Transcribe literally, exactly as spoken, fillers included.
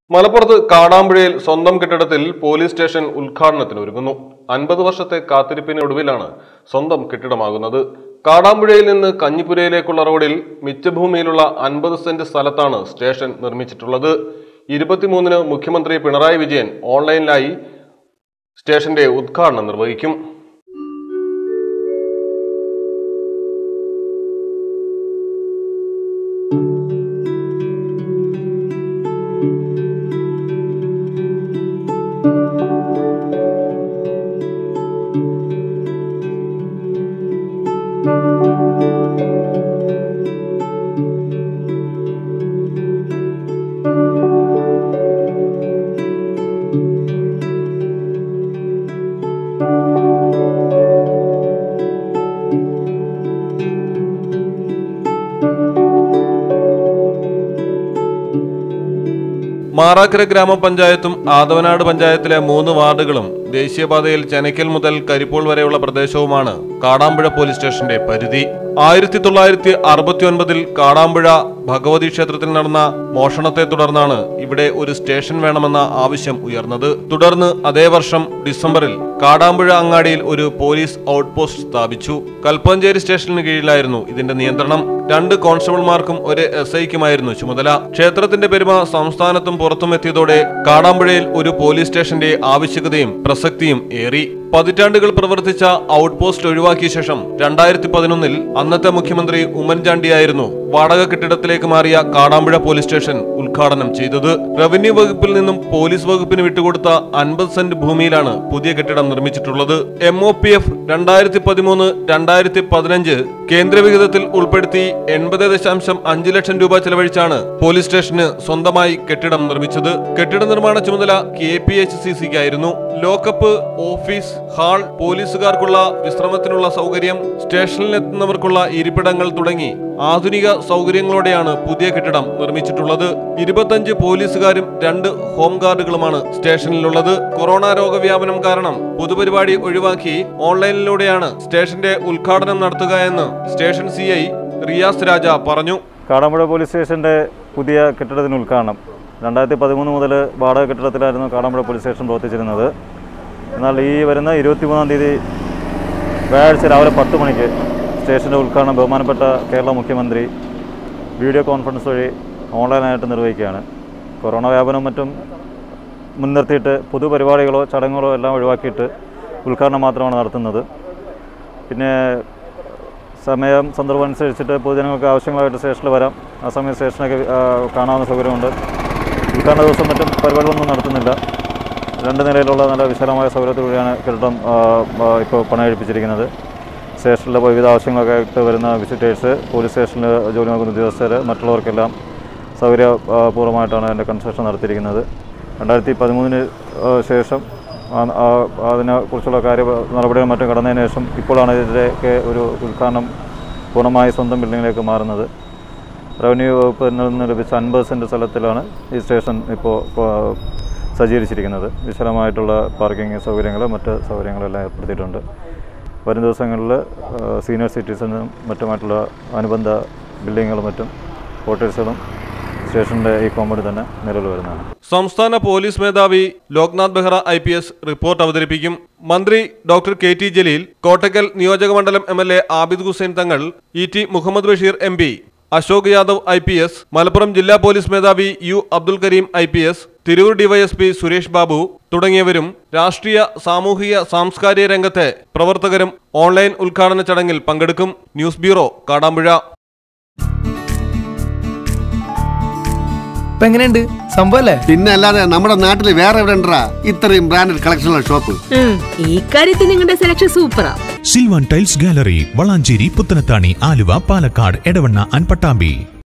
മലപ്പുറത്ത് കാടാമ്പുഴയിൽ സ്വന്തം കെട്ടിടത്തിൽ പോലീസ് സ്റ്റേഷൻ ഉദ്ഘാടനത്തിന് ഒരുങ്ങുന്നു. അൻപത് വർഷത്തെ കാത്തിരിപ്പിനൊടുവിലാണ് സ്വന്തം കെട്ടിടമാകുന്നത്. കാടാമ്പുഴയിൽ നിന്ന് കഞ്ഞിപ്പുരയിലേക്കുള്ള റോഡിൽ മിച്ചഭൂമിയിലുള്ള അൻപത് സെന്റ് സ്ഥലത്താണ് സ്റ്റേഷൻ നിർമ്മിച്ചിട്ടുള്ളത്. ഇരുപത്തിമൂന്നിന് മുഖ്യമന്ത്രി പിണറായി വിജയൻ ഓൺലൈനിലായി സ്റ്റേഷന്റെ ഉദ്ഘാടനം നിർവഹിക്കും. മാറാക്കര ഗ്രാമപഞ്ചായത്തും ആദവനാട് പഞ്ചായത്തിലെ മൂന്ന് വാർഡുകളും ദേശീയപാതയിൽ ചെനക്കൽ മുതൽ കരിപ്പോൾ വരെയുള്ള പ്രദേശവുമാണ് കാടാമ്പുഴ പോലീസ് സ്റ്റേഷന്റെ പരിധി. ആയിരത്തി തൊള്ളായിരത്തി അറുപത്തി ഒൻപതിൽ കാടാമ്പുഴ ഭഗവതി ക്ഷേത്രത്തിൽ നടന്ന മോഷണത്തെ തുടർന്നാണ് ഇവിടെ ഒരു സ്റ്റേഷൻ വേണമെന്ന ആവശ്യം ഉയർന്നത്. തുടർന്ന് അതേ വർഷം ഡിസംബറിൽ കാടാമ്പുഴ അങ്ങാടിയിൽ ഒരു പോലീസ് ഔട്ട് പോസ്റ്റ് സ്ഥാപിച്ചു. കൽപ്പഞ്ചേരി സ്റ്റേഷന് കീഴിലായിരുന്നു ഇതിന്റെ നിയന്ത്രണം. രണ്ട് കോൺസ്റ്റബിൾമാർക്കും ഒരു എസ് ഐക്കുമായിരുന്നു ചുമതല. ക്ഷേത്രത്തിന്റെ പെരുമ സംസ്ഥാനത്തും പുറത്തും എത്തിയതോടെ കാടാമ്പുഴയിൽ ഒരു പോലീസ് സ്റ്റേഷന്റെ ആവശ്യകതയും പ്രസക്തിയും ഏറി. പതിറ്റാണ്ടുകൾ പ്രവർത്തിച്ച ഔട്ട് പോസ്റ്റ് ഒഴിവാക്കിയ ശേഷം രണ്ടായിരത്തി പതിനൊന്നിൽ അന്നത്തെ മുഖ്യമന്ത്രി ഉമ്മൻചാണ്ടിയായിരുന്നു വാടക കെട്ടിടത്തിലേക്ക് മാറിയ കാടാമ്പുഴ പോലീസ് സ്റ്റേഷൻ ഉദ്ഘാടനം ചെയ്തത്. റവന്യൂ വകുപ്പിൽ നിന്നും പോലീസ് വകുപ്പിന് വിട്ടുകൊടുത്ത അൻപത് സെന്റ് ഭൂമിയിലാണ് പുതിയ കെട്ടിടം നിർമ്മിച്ചിട്ടുള്ളത്. എം ഒ പി എഫ് രണ്ടായിരത്തി പതിമൂന്ന് രണ്ടായിരത്തി പതിനഞ്ച് കേന്ദ്ര വിഹിതത്തിൽ ഉൾപ്പെടുത്തി എൺപത് ദശാംശം അഞ്ച് ലക്ഷം രൂപ ചെലവഴിച്ചാണ് പോലീസ് സ്റ്റേഷന് സ്വന്തമായി കെട്ടിടം നിർമ്മിച്ചത്. കെട്ടിട നിർമ്മാണ ചുമതല കെ പി എച്ച് സി സിക്കായിരുന്നു. ലോക്കപ്പ്, ഓഫീസ്, ഹാൾ, പോലീസുകാർക്കുള്ള വിശ്രമത്തിനുള്ള സൗകര്യം, സ്റ്റേഷനിലെത്തുന്നവർക്കുള്ള ഇരിപ്പിടങ്ങൾ തുടങ്ങി ആധുനിക സൗകര്യങ്ങളോടെയാണ് പുതിയ കെട്ടിടം നിർമ്മിച്ചിട്ടുള്ളത്. ഇരുപത്തഞ്ച് പോലീസുകാരും രണ്ട് ഹോം ഗാർഡുകളുമാണ് സ്റ്റേഷനിലുള്ളത്. കൊറോണ രോഗവ്യാപനം കാരണം പൊതുപരിപാടി ഒഴിവാക്കി ഓൺലൈനിലൂടെയാണ് സ്റ്റേഷന്റെ ഉദ്ഘാടനം നടത്തുക എന്ന് station C I Riyas Raja പറഞ്ഞു. കാടാമ്പുഴ പോലീസ് സ്റ്റേഷന്റെ പുതിയ കെട്ടിടത്തിന് ഉദ്ഘാടനം രണ്ടായിരത്തി പതിമൂന്ന് മുതൽ വാടക കെട്ടിടത്തിലായിരുന്നു കാടാമ്പുഴ പോലീസ് സ്റ്റേഷൻ പ്രവർത്തിച്ചിരുന്നത്. എന്നാൽ ഈ വരുന്ന ഇരുപത്തിമൂന്നാം തീയതി വ്യാഴാഴ്ച രാവിലെ പത്ത് മണിക്ക് സ്റ്റേഷൻ്റെ ഉദ്ഘാടനം ബഹുമാനപ്പെട്ട കേരള മുഖ്യമന്ത്രി വീഡിയോ കോൺഫറൻസ് വഴി ഓൺലൈനായിട്ട് നിർവഹിക്കുകയാണ്. കൊറോണ വ്യാപനം മറ്റും മുൻനിർത്തിയിട്ട് പൊതുപരിപാടികളോ ചടങ്ങുകളോ എല്ലാം ഒഴിവാക്കിയിട്ട് ഉദ്ഘാടനം മാത്രമാണ് നടത്തുന്നത്. പിന്നെ സമയം സന്ദർഭം അനുസരിച്ചിട്ട് പൊതുജനങ്ങൾക്ക് ആവശ്യങ്ങളായിട്ട് സ്റ്റേഷനിൽ വരാം. ആ സമയം സ്റ്റേഷനൊക്കെ കാണാവുന്ന സൗകര്യമുണ്ട്. ഉദ്ഘാടന ദിവസം മറ്റും പരിപാടികളൊന്നും നടത്തുന്നില്ല. രണ്ട് നിലയിലുള്ള നല്ല വിശാലമായ സൗകര്യത്തിലൂടെയാണ് കെട്ടിടം ഇപ്പോൾ പണികഴിപ്പിച്ചിരിക്കുന്നത്. സ്റ്റേഷനിലെ വിവിധ ആവശ്യങ്ങളൊക്കെ ആയിട്ട് വരുന്ന വിസിറ്റേഴ്സ്, പോലീസ് സ്റ്റേഷനിൽ ജോലി നോക്കുന്ന ഉദ്യോഗസ്ഥർ, മറ്റുള്ളവർക്കെല്ലാം സൗകര്യപൂർവ്വമായിട്ടാണ് അതിൻ്റെ കൺസ്ട്രക്ഷൻ നടത്തിയിരിക്കുന്നത്. രണ്ടായിരത്തി പതിമൂന്നിന് ശേഷം അതിനെക്കുറിച്ചുള്ള കാര്യ നടപടികൾ മറ്റും കടന്നതിന് ശേഷം ഇപ്പോഴാണ് ഇതിലേക്ക് ഒരു ഉദ്ഘാടനം പൂർണ്ണമായി സ്വന്തം ബിൽഡിങ്ങിലേക്ക് മാറുന്നത്. റവന്യൂ വകുപ്പിൽ നിന്ന് ലഭിച്ച അൻപത് സെൻറ്റ് സ്ഥലത്തിലാണ് ഈ സ്റ്റേഷൻ ഇപ്പോൾ സജ്ജീകരിച്ചിരിക്കുന്നത്. വിശാലമായിട്ടുള്ള പാർക്കിംഗ് സൗകര്യങ്ങൾ, മറ്റ് സൗകര്യങ്ങളെല്ലാം ഏർപ്പെടുത്തിയിട്ടുണ്ട്. വരും ദിവസങ്ങളിൽ സീനിയർ സിറ്റിസനും മറ്റുമായിട്ടുള്ള അനുബന്ധ ബിൽഡിങ്ങുകളും മറ്റും ക്വാർട്ടേഴ്സുകളും സ്റ്റേഷന്റെ ഈ കോമ്പൗണ്ടിൽ തന്നെ നിലവിൽ വരുന്നതാണ്. സംസ്ഥാന പോലീസ് മേധാവി Loknath Behra I P S report അവതരിപ്പിക്കും. മന്ത്രി doctor K T Jaleel, Kottakkal നിയോജകമണ്ഡലം M L A Abid Hussain Thangal, E T Muhammad Basheer M P, Ashok Yadav I P S, Malappuram ജില്ലാ പോലീസ് മേധാവി U Abdul Kareem I P S, Tirur DYSP Suresh Babu തുടങ്ങിയവരും രാഷ്ട്രീയ, സാമൂഹിക, സാംസ്കാരിക രംഗത്തെ പ്രവർത്തകരും ഓൺലൈൻ ഉദ്ഘാടന ചടങ്ങിൽ പങ്കെടുക്കും. News bureau, Kadampuzha. എങ്ങനെയുണ്ട് സംഭവല്ലേ? പിന്നെ അല്ലാതെ നമ്മുടെ നാട്ടിൽ വേറെ എവിടെ ഉണ്ടാ ഇത്രയും ബ്രാൻഡഡ് കളക്ഷനുള്ള ഷോപ്പ്? ഈ കാര്യത്തിൽ നിങ്ങളുടെ സെലക്ഷൻ സൂപ്പറാ. Silvan tiles gallery, Valanchery, Puthanathani, Aluva, Palakkad, Edavanna and Pattambi.